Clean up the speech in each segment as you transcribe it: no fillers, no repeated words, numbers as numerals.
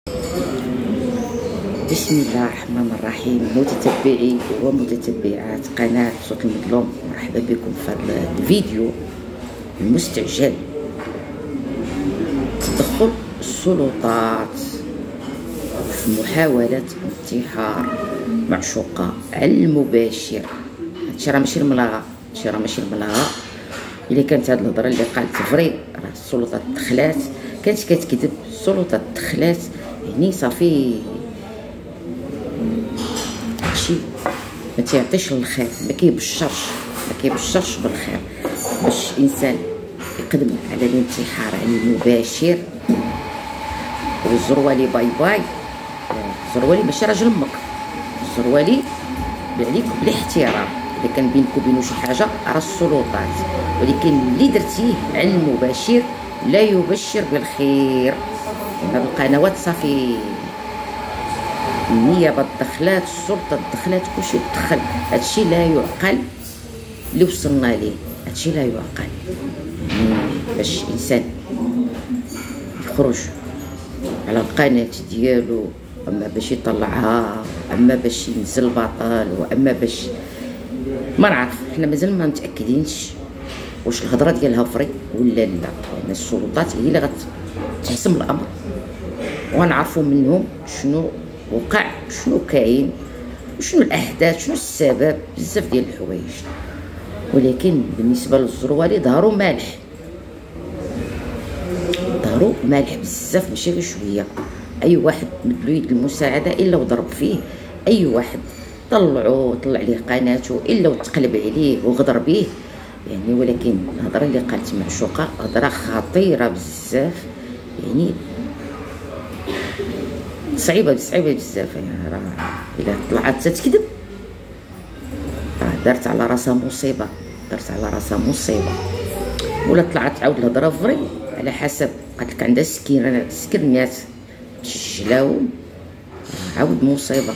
بسم الله الرحمن الرحيم. متتبعي ومتتبعات قناة صوت المظلوم، مرحبا بكم في هذا الفيديو المستعجل. تدخل السلطات في محاولة انتحار معشوقة المباشر. هادشي راه ماشي الملاغة، هادشي راه ماشي الملاغة. إلا كانت هاد الهضرة اللي قالت فري راه السلطات دخلات، كانت كتكذب. السلطات دخلات يعني صافي هادشي ما تيعطيش للخير، ما كيبشرش بالخير. باش انسان يقدم على الانتحار المباشر، والزروالي باي باي. الزروالي ماشي راجل امك، الزروالي عليك بالاحترام. اذا كان بينك وبينه شي حاجه راه السلطات، ولكن اللي درتيه على المباشر لا يبشر بالخير. هاد القنوات صافي النيابه دخلات، السلطه دخلات، كلشي دخل. هادشي لا يعقل اللي وصلنا ليه، هادشي لا يعقل. باش انسان يخرج على القناه ديالو، اما باش يطلعها، اما باش ينزل الباطل، واما باش ما نعرف. حنا مازال ما متاكدينش واش الهضره ديالها فري ولا لا، لان السلطات هي اللي غتحسم الامر، ونعرفوا منهم شنو وقع، شنو كاين، شنو الاحداث، شنو السبب، بزاف ديال الحوايج. ولكن بالنسبه للزروالي ظهروا مالح بزاف، ماشي غير شويه. اي واحد مدلو يد المساعده الا وضرب فيه، اي واحد طلع ليه قناته الا وتقلب عليه وغدر به يعني. ولكن الهضره اللي قالت معشوقه هضره خطيره بزاف، يعني صعيبه بزاف. يعني راه الا طلعت تكذب راه دارت على راسها مصيبه، ولا طلعت عاود الهضره فري على حسب. قالت لك عندها سكرنيات تشجلاهم، عاود مصيبه.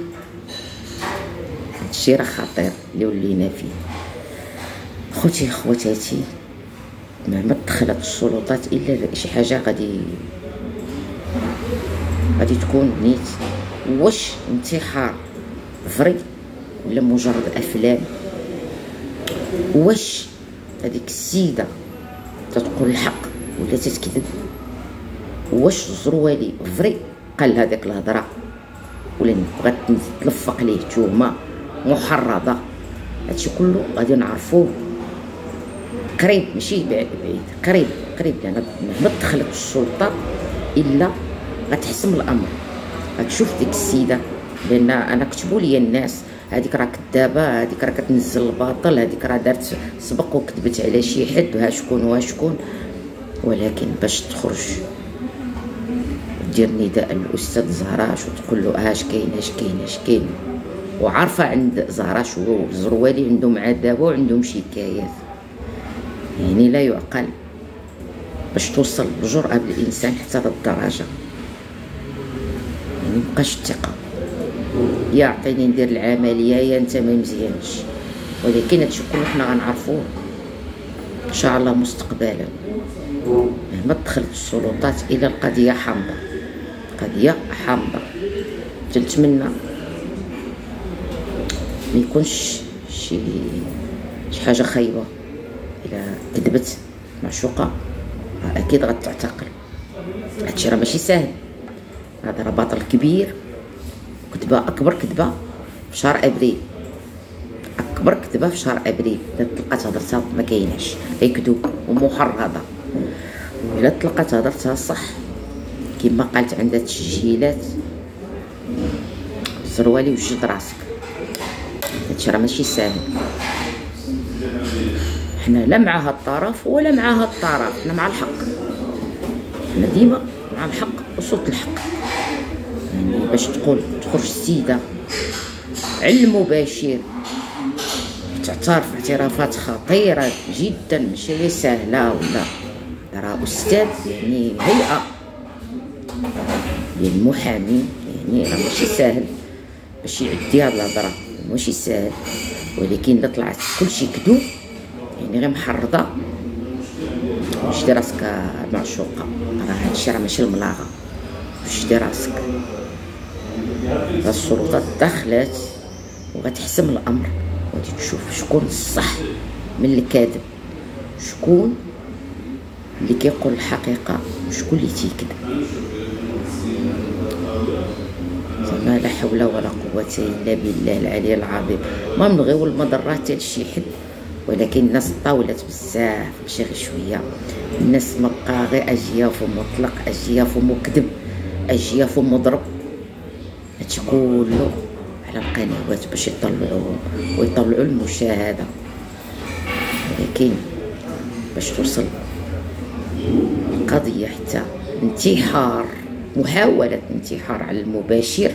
هادشي راه خطير اللي ولينا فيه. خوتي خواتاتي، مهما دخلت السلطات الا شي حاجه غادي تكون نيت. واش انتحار فري ولا مجرد افلام؟ واش هذيك السيده تتقول الحق ولا تتكذب؟ واش الزروالي فري قال هذيك الهضره ولا بغات تلفق ليه تهمه محرضه؟ هادشي كله غادي نعرفوه قريب، ماشي بعيد، قريب. لان مهما دخلت السلطه الا غتحسم الامر. غتشوف ديك السيده، لان انا كتبوا لي الناس هذيك راه كذابه، هذيك راه كتنزل الباطل، هذيك راه دارت سبق وكذبت على شي حد، وها شكون. ولكن باش تخرج دير نداء للاستاذ زهراش وتقول له اش كاين، وعارفه عند زهراش والزروالي عندهم عداوه وعندهم شكايات. يعني لا يعقل باش توصل الجرأة بالإنسان حتى هاد الدرجة. يعني مبقاش الثقة، يا عطيني ندير العملية يا انت ما مزيانش. ولكن هادشي كله حنا غنعرفوه ان شاء الله مستقبلا. مهما دخلت السلطات الى القضية حامضة. تنتمنى ما يكونش شي حاجة خايبة. الى كذبت معشوقة اكيد غتعتقل. هادشي راه ماشي ساهل، هذا راه باطل كبير. كذبه، اكبر كذبه في شهر ابريل، تلقات هضرتها ما كايناش، غير كذوب ومحرضه. الا تلقات هضرتها صح كما قالت عندها تسجيلات، زروالي وجد راسك. هادشي راه ماشي ساهل. حنا لا مع هاد الطرف ولا مع هاد الطرف، حنا مع الحق، حنا ديما مع الحق وصوت الحق. يعني باش تخرج السيده على المباشر تعترف اعترافات خطيره جدا، ماشي سهله، ولا راه استاذ يعني هيئه ديال المحامين، يعني راه ماشي ساهل باش يعدي هاد الهضره، ماشي ساهل. ولكن الا طلعت كلشي كذوب يعني غير محرضه، واش دير راسك معشوقه. راه هادشي راه ماشي الملاغه. تشدي راسك. السلطات دخلت وغتحسم الامر، وغادي تشوف شكون الصح من الكاذب، شكون اللي كيقول الحقيقه وشكون اللي تيكذب. زعما لا حول ولا قوه الا بالله العلي العظيم. ما نبغيو المضرات حتى لشي حد، ولكن الناس طاولت بزاف، ماشي غير شويه. الناس ما بقى غير اجياف ومطلق، اجياف ومكذب، اجياف ومضرب. هادشي كله على القنوات باش يطلعوهم ويطلعوا المشاهده. ولكن باش توصل القضيه حتى انتحار، محاوله انتحار على المباشر،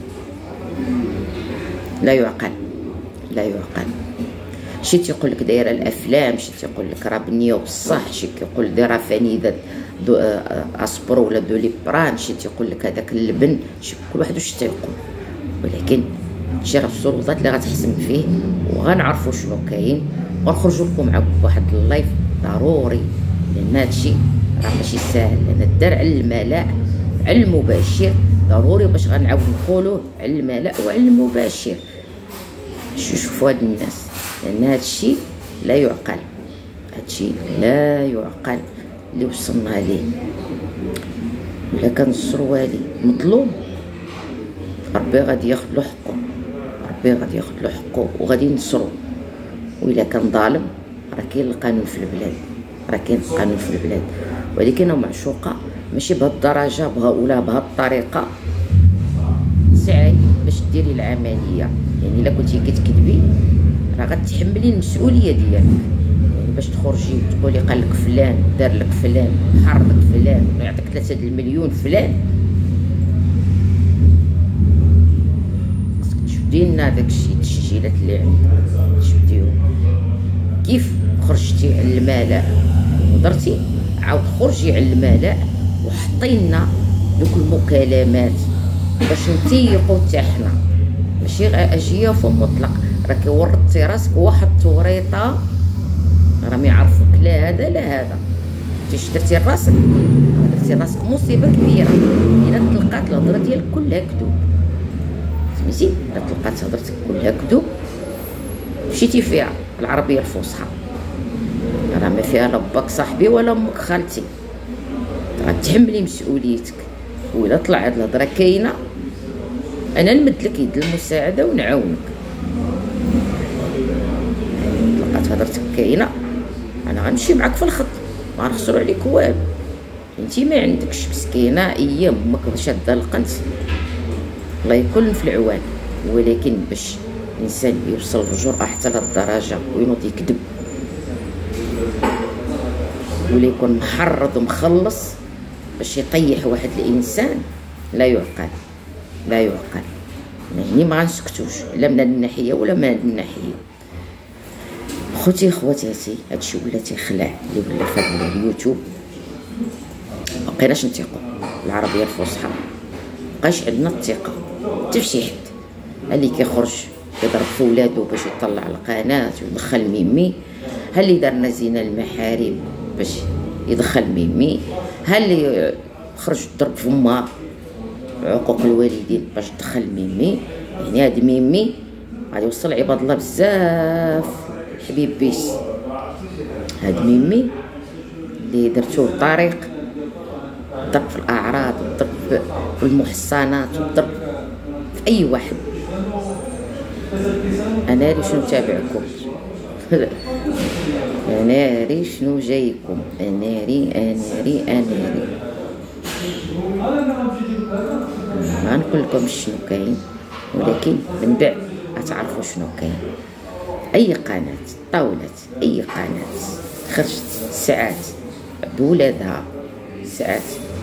لا يعقل، لا يعقل. شي تيقول لك دايره الافلام، شي تيقول لك راه بنيه بصح، شي كيقول دايره فنيده اسبرو ولا دوليبران، شي تيقول لك هذاك اللبن، شي كل واحد واش تيقول. ولكن شي راه السلطات اللي غتحسم فيه، وغنعرفوا شنو كاين، ونخرجوا لكم مع واحد اللايف ضروري، لان هادشي راه ماشي ساهل، لان الدار على الملأ على المباشر ضروري، باش غنعاود نقولوه على الملأ وعلى المباشر. شوفوا هاد الناس، لان هادشي لا يعقل، هادشي لا يعقل اللي وصلنا ليه. ولا كان السروالي مظلوم، ربي غادي ياخذ له حقه، ربي غادي ياخذ له حقه وغادي ينصرو. وإلا كان ظالم راه كاين القانون في البلاد، راه كاين القانون في البلاد. ولكن معشوقه ماشي بهاد الدرجه ولا بهاد الطريقه. سعي باش ديري العمليه، يعني الا كنتي كتكذبي راه غتحملي المسؤوليه ديالك. يعني باش تخرجي تقولي قال لك فلان دار لك فلان حرضك فلان ويعطيك 3 المليون فلان، خصك تشدي لنا داكشي التسجيلات اللي عندك تشديهم. كيف خرجتي على الملأ ودرتي، عاود خرجي على الملأ وحطي لنا دوك المكالمات باش نتيقوا حتى حنا، ماشي غير اجياف مطلق. راك ورطتي راسك واحد التوريطه، راه ما يعرفوك لا هذا لا هذا. درتي راسك، درتي راسك مصيبه كبيره. الا تلقات الهضره ديالك كلها كذوب، سميتي، الا تلقات هضرتك كلها كذوب مشيتي فيها العربيه الفصحى، راه ما فيها لا باك صاحبي ولا امك خالتي، غتحملي مسؤوليتك. وإلا طلع هاد الهضره كاينه، انا نمد لك يد المساعده ونعاونك. لقات هضرتك كاينه، انا غنمشي معاك في الخط، ما غنخسروا عليك والو. انتي ما عندكش مسكينه، ايام امك شاده القنت، الله يكون في العوان. ولكن باش الانسان يوصل للجرأة حتى لهاد الدرجه وينوض يكذب ولا يكون محرض ومخلص باش يطيح واحد الانسان، لا يعقل، لا يعقل. يعني ما غنسكتوش لا من هاد الناحيه ولا من هاد الناحيه. خوتي خواتاتي، هادشي ولا تيخلع اللي ولا في هاد اليوتيوب. مبقيناش نثيقوا العربيه الفصحى، مبقاش عندنا الثقه حتى في شي حد. اللي كيخرج يضرب في ولادو باش يطلع القناه ويدخل ميمي، ها اللي دارنا زينه المحارم باش يدخل ميمي، ها اللي خرج ضرب في امها عقوق الوالدين باش تدخل ميمي. يعني هاد ميمي غادي يوصل عباد الله بزاف حبيب بيس. هاد ميمي اللي درتو الطريق، الضرب في الاعراض والضرب في المحصنات والضرب في اي واحد. انا ري شنو تابعكم انا ري شنو جايكم، انا ري ما نقول لكم شنو كاين، ولكن من بعد غتعرفوا شنو كاين. اي قناه طاولت، اي قناه خرجت ساعات بولادها، ساعات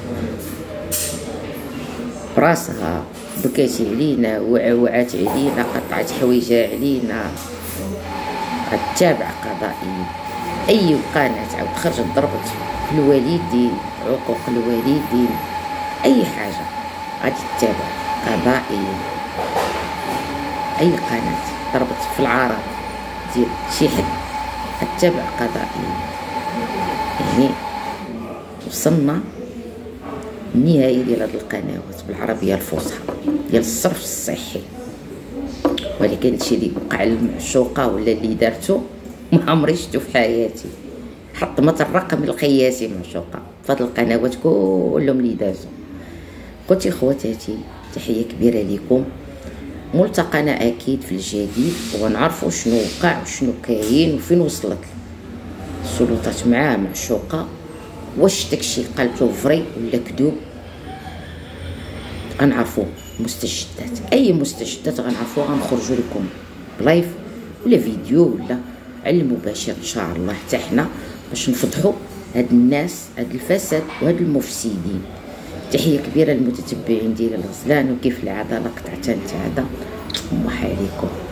براسها، بكاتي علينا، وعات علينا، قطعت حويجها علينا، غتتابع قضائيا. اي قناه عاود خرجت ضربت في الوالدين، عقوق الوالدين، اي حاجه غادي تتابع قضائيا. اي قناه ضربت في العرض ديال شي حد غتتابع قضائيا. يعني وصلنا النهايه ديال هاد القنوات بالعربيه الفصحى ديال الصرف الصحي. ولكن هادشي اللي وقع للمعشوقه ولا اللي دارتو ما عمري شفتو في حياتي. حطمت الرقم القياسي معشوقه فهاد القنوات كلهم اللي دازو. خوتي خواتاتي تحيه كبيره ليكم، ملتقانا اكيد في الجديد ونعرفوا شنو وقع وشنو كاين وفين وصلت السلطات مع معشوقه. واش داكشي قالتو فري ولا كذوب غنعرفوا مستجدات، اي مستجدات غنعرفوها غنخرجوا لكم بلايف ولا فيديو ولا على المباشر ان شاء الله حتى حنا باش نفضحوا هاد الناس هاد الفساد وهاد المفسدين. تحيه كبيره للمتتبعين ديال الغزلان، وكيف العاده لا قطعت انت هذا ومح عليكم.